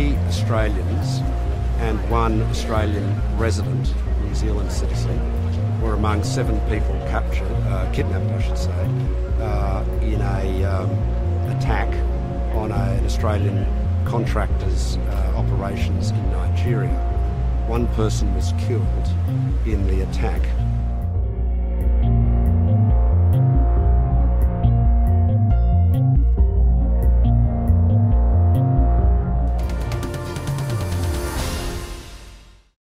3 Australians and 1 Australian resident, New Zealand citizen, were among 7 people kidnapped, I should say, in a attack on an Australian contractor's operations in Nigeria. 1 person was killed in the attack.